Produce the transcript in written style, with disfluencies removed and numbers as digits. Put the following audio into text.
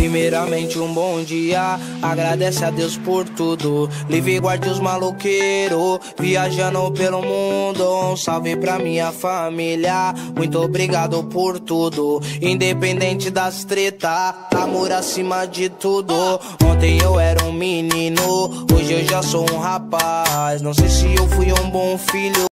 Primeiramente um bom dia, agradece a Deus por tudo. Livre e guarde os maloqueiros, viajando pelo mundo. Um salve pra minha família, muito obrigado por tudo. Independente das treta, amor acima de tudo. Ontem eu era um menino, hoje eu já sou um rapaz. Não sei se eu fui um bom filho